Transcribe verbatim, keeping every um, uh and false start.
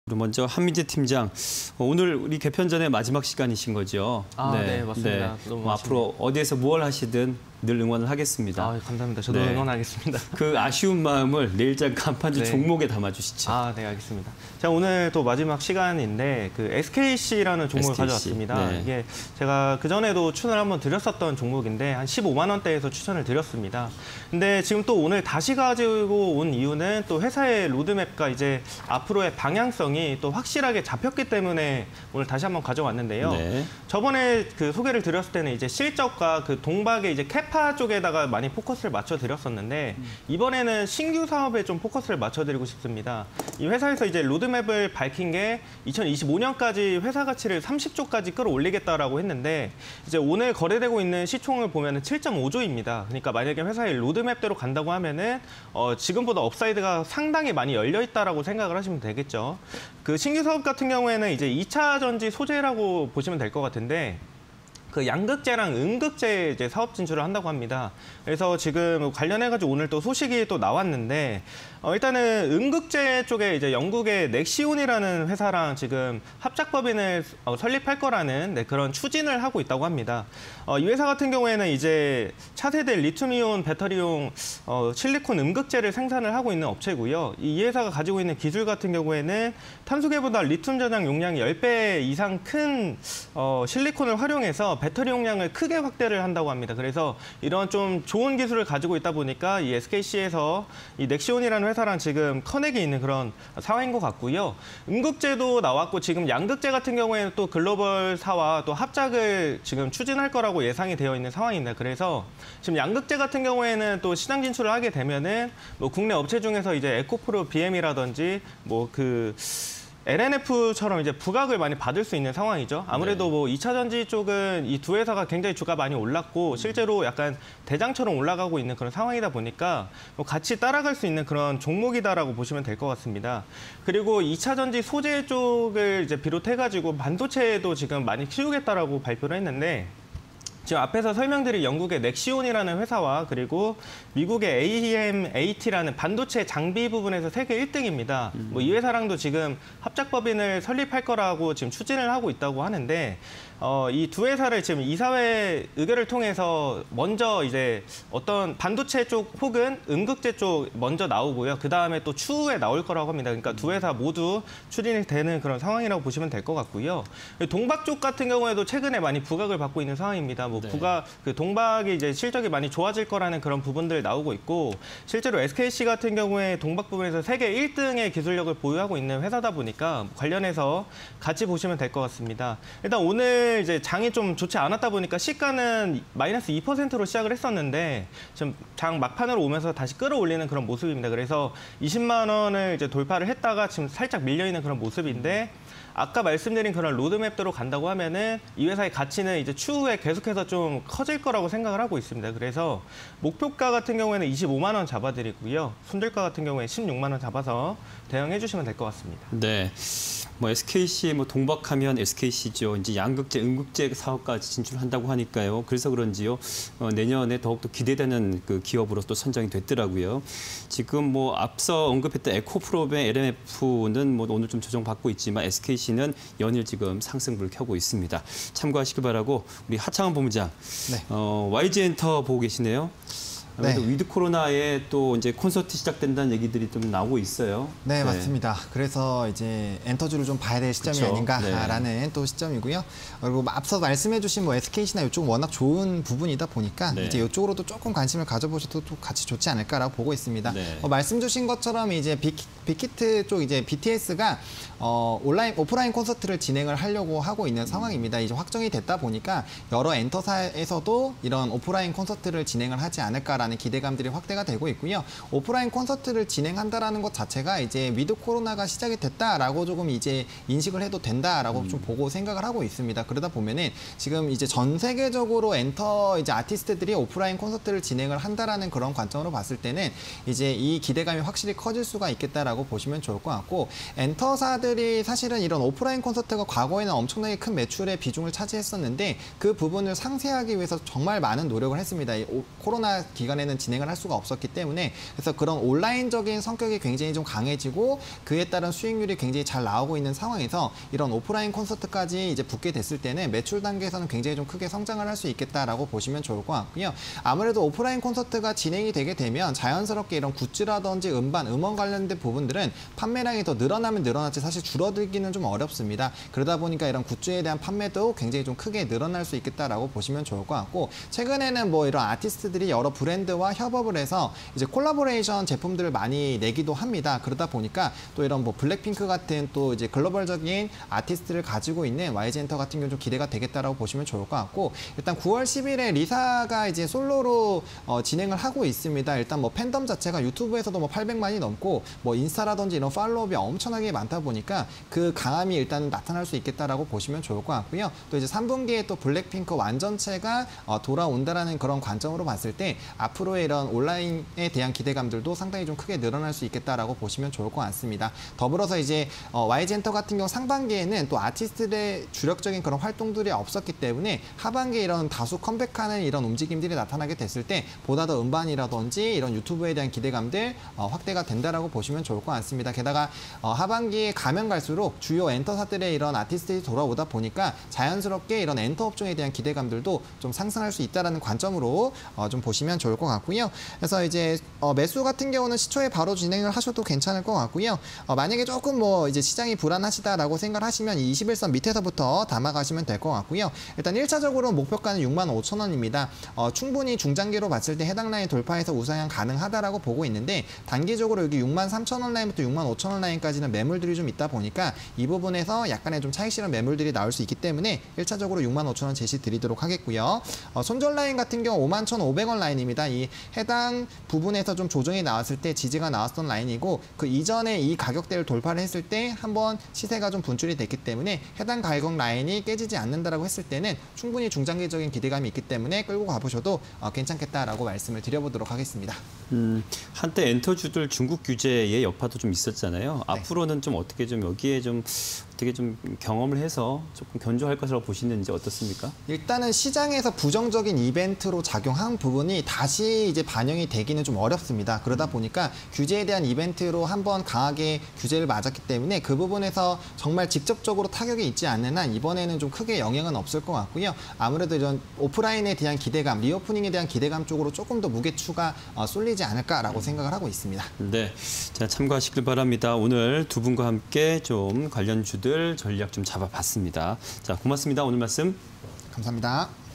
먼저 한민재 팀장, 오늘 우리 개편 전에 마지막 시간이신 거죠? 아, 네, 네 맞습니다. 네. 뭐 앞으로 어디에서 뭘 하시든 늘 응원을 하겠습니다. 아, 감사합니다. 저도 네. 응원하겠습니다. 그 아쉬운 마음을 내일장 간판주 네. 종목에 담아주시죠. 아, 네, 알겠습니다. 제가 오늘 또 마지막 시간인데 그 에스케이씨라는 종목을 에스케이씨. 가져왔습니다. 네. 이게 제가 그 전에도 추천을 한번 드렸었던 종목인데 한 십오만 원대에서 추천을 드렸습니다. 근데 지금 또 오늘 다시 가지고 온 이유는 또 회사의 로드맵과 이제 앞으로의 방향성이 또 확실하게 잡혔기 때문에 오늘 다시 한번 가져왔는데요. 네. 저번에 그 소개를 드렸을 때는 이제 실적과 그 동박의 이제 캐파 쪽에다가 많이 포커스를 맞춰 드렸었는데 음. 이번에는 신규 사업에 좀 포커스를 맞춰 드리고 싶습니다. 이 회사에서 이제 로드맵을 밝힌 게 이천이십오 년까지 회사 가치를 삼십조까지 끌어올리겠다라고 했는데 이제 오늘 거래되고 있는 시총을 보면은 칠점오조입니다. 그러니까 만약에 회사의 로드맵대로 간다고 하면은 어, 지금보다 업사이드가 상당히 많이 열려 있다라고 생각을 하시면 되겠죠. 그 신규 사업 같은 경우에는 이제 이 차 전지 소재라고 보시면 될 것 같은데 그 양극재랑 음극재 이제 사업 진출을 한다고 합니다. 그래서 지금 관련해가지고 오늘 또 소식이 또 나왔는데 어, 일단은 음극재 쪽에 이제 영국의 넥시온이라는 회사랑 지금 합작법인을 어, 설립할 거라는 네, 그런 추진을 하고 있다고 합니다. 어, 이 회사 같은 경우에는 이제 차세대 리튬이온 배터리용 어, 실리콘 음극재를 생산을 하고 있는 업체고요. 이 회사가 가지고 있는 기술 같은 경우에는 탄소계보다 리튬 저장 용량이 십 배 이상 큰 어, 실리콘을 활용해서 배터리 용량을 크게 확대를 한다고 합니다. 그래서 이런 좀 좋은 기술을 가지고 있다 보니까 이 에스케이씨에서 이 넥시온이라는 회사랑 지금 커넥이 있는 그런 상황인 것 같고요. 음극재도 나왔고 지금 양극재 같은 경우에는 또 글로벌사와 또 합작을 지금 추진할 거라고 예상이 되어 있는 상황입니다. 그래서 지금 양극재 같은 경우에는 또 시장 진출을 하게 되면은 뭐 국내 업체 중에서 이제 에코프로 비엠이라든지 뭐 그 엘엔에프처럼 이제 부각을 많이 받을 수 있는 상황이죠. 아무래도 네. 뭐 이 차 전지 쪽은 이 두 회사가 굉장히 주가 많이 올랐고 실제로 약간 대장처럼 올라가고 있는 그런 상황이다 보니까 뭐 같이 따라갈 수 있는 그런 종목이다라고 보시면 될 것 같습니다. 그리고 이 차 전지 소재 쪽을 이제 비롯해가지고 반도체도 지금 많이 키우겠다라고 발표를 했는데 지금 앞에서 설명드린 영국의 넥시온이라는 회사와 그리고 미국의 에이엠에이티라는 반도체 장비 부분에서 세계 일 등입니다. 음. 뭐 이 회사랑도 지금 합작법인을 설립할 거라고 지금 추진을 하고 있다고 하는데 어, 이 두 회사를 지금 이사회 의결을 통해서 먼저 이제 어떤 반도체 쪽 혹은 음극재 쪽 먼저 나오고요. 그 다음에 또 추후에 나올 거라고 합니다. 그러니까 두 회사 모두 추진이 되는 그런 상황이라고 보시면 될 것 같고요. 동박 쪽 같은 경우에도 최근에 많이 부각을 받고 있는 상황입니다. 뭐 네. 부각, 그 동박이 이제 실적이 많이 좋아질 거라는 그런 부분들 나오고 있고 실제로 에스케이씨 같은 경우에 동박 부분에서 세계 일 등의 기술력을 보유하고 있는 회사다 보니까 관련해서 같이 보시면 될 것 같습니다. 일단 오늘 이제 장이 좀 좋지 않았다 보니까 시가는 마이너스 이 퍼센트로 시작을 했었는데 지금 장 막판으로 오면서 다시 끌어올리는 그런 모습입니다. 그래서 이십만 원을 이제 돌파를 했다가 지금 살짝 밀려 있는 그런 모습인데 아까 말씀드린 그런 로드맵대로 간다고 하면은 이 회사의 가치는 이제 추후에 계속해서 좀 커질 거라고 생각을 하고 있습니다. 그래서 목표가 같은 경우에는 이십오만 원 잡아드리고요. 손절가 같은 경우에 십육만 원 잡아서 대응해 주시면 될 것 같습니다. 네. 뭐 에스케이씨 뭐 동박하면 에스케이씨죠. 이제 양극재, 음극재 사업까지 진출한다고 하니까요. 그래서 그런지요. 어, 내년에 더욱더 기대되는 그 기업으로 또 선정이 됐더라고요. 지금 뭐 앞서 언급했던 에코프로의 엘엠에프는 뭐 오늘 좀 조정받고 있지만 에스케이씨는 연일 지금 상승불을 켜고 있습니다. 참고하시기 바라고 우리 하창원 본부장, 네. 어, 와이지엔터 보고 계시네요. 네. 위드 코로나에 또 이제 콘서트 시작된다는 얘기들이 좀 나오고 있어요. 네, 네. 맞습니다. 그래서 이제 엔터주를 좀 봐야 될 시점이 그쵸? 아닌가라는 네. 또 시점이고요. 그리고 앞서 말씀해주신 뭐 에스케이씨나 이쪽은 워낙 좋은 부분이다 보니까 네. 이제 이쪽으로도 조금 관심을 가져보셔도 또 같이 좋지 않을까라고 보고 있습니다. 네. 어, 말씀 주신 것처럼 이제 빅, 빅히트 쪽 이제 비티에스가 어, 온라인 오프라인 콘서트를 진행을 하려고 하고 있는 상황입니다. 이제 확정이 됐다 보니까 여러 엔터사에서도 이런 오프라인 콘서트를 진행을 하지 않을까라는 기대감들이 확대가 되고 있고요. 오프라인 콘서트를 진행한다라는 것 자체가 이제 위드 코로나가 시작이 됐다라고 조금 이제 인식을 해도 된다라고 음. 좀 보고 생각을 하고 있습니다. 그러다 보면은 지금 이제 전 세계적으로 엔터 이제 아티스트들이 오프라인 콘서트를 진행을 한다라는 그런 관점으로 봤을 때는 이제 이 기대감이 확실히 커질 수가 있겠다라고 보시면 좋을 것 같고 엔터사들이 사실은 이런 오프라인 콘서트가 과거에는 엄청나게 큰 매출의 비중을 차지했었는데 그 부분을 상쇄하기 위해서 정말 많은 노력을 했습니다. 이 코로나 기간 이전에는 진행을 할 수가 없었기 때문에 그래서 그런 온라인적인 성격이 굉장히 좀 강해지고 그에 따른 수익률이 굉장히 잘 나오고 있는 상황에서 이런 오프라인 콘서트까지 이제 붙게 됐을 때는 매출 단계에서는 굉장히 좀 크게 성장을 할 수 있겠다라고 보시면 좋을 것 같고요. 아무래도 오프라인 콘서트가 진행이 되게 되면 자연스럽게 이런 굿즈라든지 음반, 음원 관련된 부분들은 판매량이 더 늘어나면 늘어났지 사실 줄어들기는 좀 어렵습니다. 그러다 보니까 이런 굿즈에 대한 판매도 굉장히 좀 크게 늘어날 수 있겠다라고 보시면 좋을 것 같고 최근에는 뭐 이런 아티스트들이 여러 브랜드와 협업을 해서 이제 콜라보레이션 제품들을 많이 내기도 합니다. 그러다 보니까 또 이런 뭐 블랙핑크 같은 또 이제 글로벌적인 아티스트를 가지고 있는 와이지엔터 같은 경우는 좀 기대가 되겠다라고 보시면 좋을 것 같고 일단 구월 십일에 리사가 이제 솔로로 어, 진행을 하고 있습니다. 일단 뭐 팬덤 자체가 유튜브에서도 뭐 팔백만이 넘고 뭐 인스타라든지 이런 팔로업이 엄청나게 많다 보니까 그 강함이 일단 나타날 수 있겠다라고 보시면 좋을 것 같고요. 또 이제 삼 분기에 또 블랙핑크 완전체가 어, 돌아온다라는 그런 관점으로 봤을 때 앞으로의 이런 온라인에 대한 기대감들도 상당히 좀 크게 늘어날 수 있겠다라고 보시면 좋을 것 같습니다. 더불어서 이제 어, 와이지엔터 같은 경우 상반기에는 또 아티스트들의 주력적인 그런 활동들이 없었기 때문에 하반기에 이런 다수 컴백하는 이런 움직임들이 나타나게 됐을 때 보다 더 음반이라든지 이런 유튜브에 대한 기대감들 어, 확대가 된다라고 보시면 좋을 것 같습니다. 게다가 어, 하반기에 가면 갈수록 주요 엔터사들의 이런 아티스트들이 돌아오다 보니까 자연스럽게 이런 엔터 업종에 대한 기대감들도 좀 상승할 수 있다라는 관점으로 어, 좀 보시면 좋을 것 같고요. 그래서 이제 어, 매수 같은 경우는 시초에 바로 진행을 하셔도 괜찮을 것 같고요. 어, 만약에 조금 뭐 이제 시장이 불안하시다라고 생각하시면 이 이십일 선 밑에서부터 담아가시면 될 것 같고요. 일단 일 차적으로 목표가는 육만 오천 원입니다. 어, 충분히 중장기로 봤을 때 해당 라인 돌파해서 우상향 가능하다라고 보고 있는데 단기적으로 여기 육만 삼천 원 라인부터 육만 오천 원 라인까지는 매물들이 좀 있다 보니까 이 부분에서 약간의 좀 차익 실현 매물들이 나올 수 있기 때문에 일 차적으로 육만 오천 원 제시 드리도록 하겠고요. 어, 손절 라인 같은 경우 오만 천오백 원 라인입니다. 이 해당 부분에서 좀 조정이 나왔을 때 지지가 나왔던 라인이고 그 이전에 이 가격대를 돌파를 했을 때 한번 시세가 좀 분출이 됐기 때문에 해당 가격 라인이 깨지지 않는다라고 했을 때는 충분히 중장기적인 기대감이 있기 때문에 끌고 가보셔도 어, 괜찮겠다라고 말씀을 드려보도록 하겠습니다. 음, 한때 엔터주들 중국 규제의 여파도 좀 있었잖아요. 네. 앞으로는 좀 어떻게 좀 여기에 좀 어떻게 좀 경험을 해서 조금 견조할 것이라고 보시는지 어떻습니까? 일단은 시장에서 부정적인 이벤트로 작용한 부분이 다시 이제 반영이 되기는 좀 어렵습니다. 그러다 보니까 규제에 대한 이벤트로 한번 강하게 규제를 맞았기 때문에 그 부분에서 정말 직접적으로 타격이 있지 않는 한 이번에는 좀 크게 영향은 없을 것 같고요. 아무래도 이런 오프라인에 대한 기대감, 리오프닝에 대한 기대감 쪽으로 조금 더 무게추가 어, 쏠리지 않을까라고 생각을 하고 있습니다. 네, 자 참고하시길 바랍니다. 오늘 두 분과 함께 좀 관련주들 전략 좀 잡아봤습니다. 자, 고맙습니다. 오늘 말씀 감사합니다.